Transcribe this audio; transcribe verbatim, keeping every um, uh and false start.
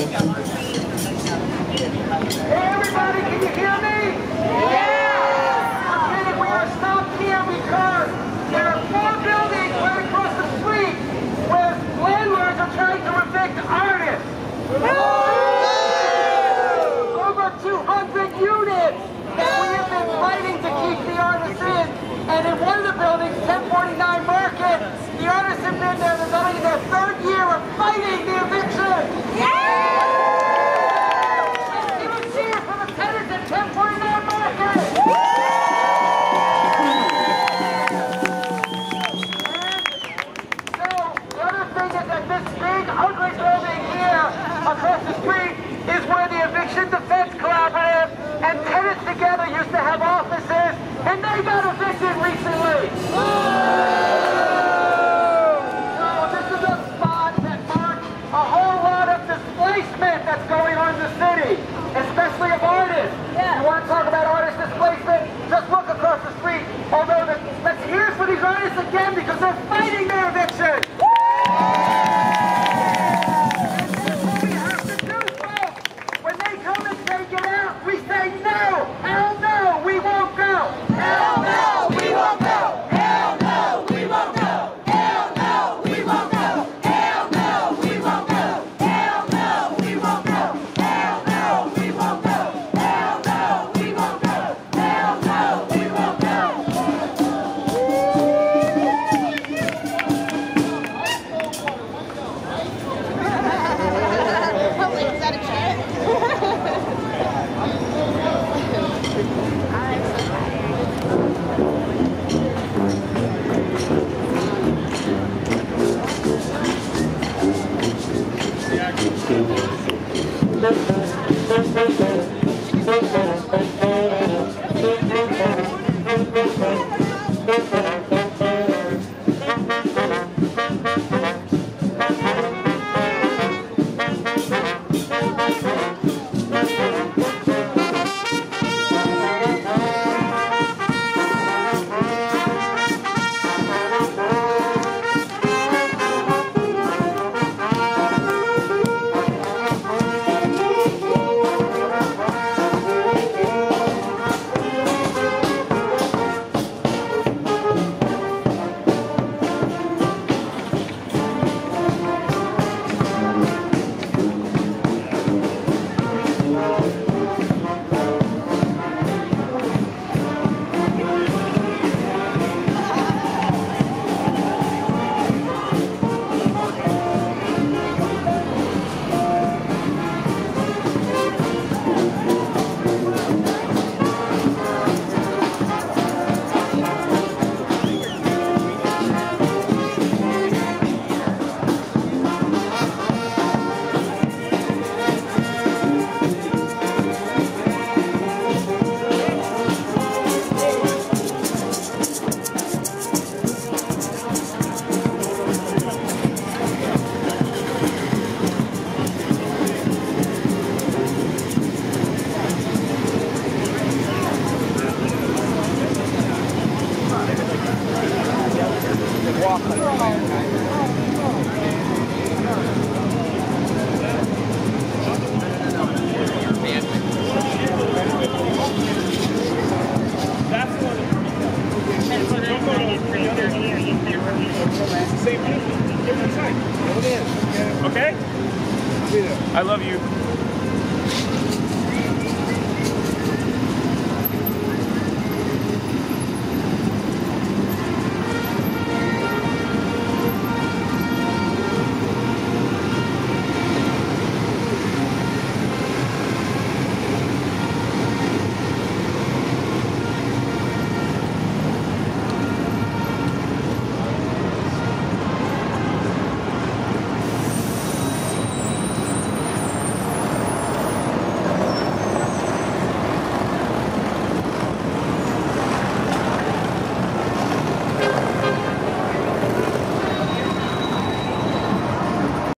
everybody, can you hear me? Yeah! Okay, we are stopped here because there are four buildings right across the street where landlords are trying to evict artists. Over two hundred units that we have been fighting to keep the artists in. And in one of the buildings, ten forty-nine Market, the artists have been there. They're going in their third year of fighting the eviction. Yeah! ten forty-nine Market! So, the other thing is that this big, ugly building here across the street is where the Eviction Defense Collaborative and Tenants Together used to have offices, and they got evicted recently. So, this is a spot that marks a whole lot of displacement that's going on in the city, especially of artists. Yeah. You want to talk about artist displacement? Just look across the street. Although, the, let's hear for these artists again because they're fighting their eviction. That's what we have to do, folks. When they come and say get out, we say no. Hell no, we won't go. Hell no, we won't go. Hell no, we won't go. Hell no, we won't go. Hell no, we won't go. Hell no, we won't go. Hell no, we won't go. Okay? I love you.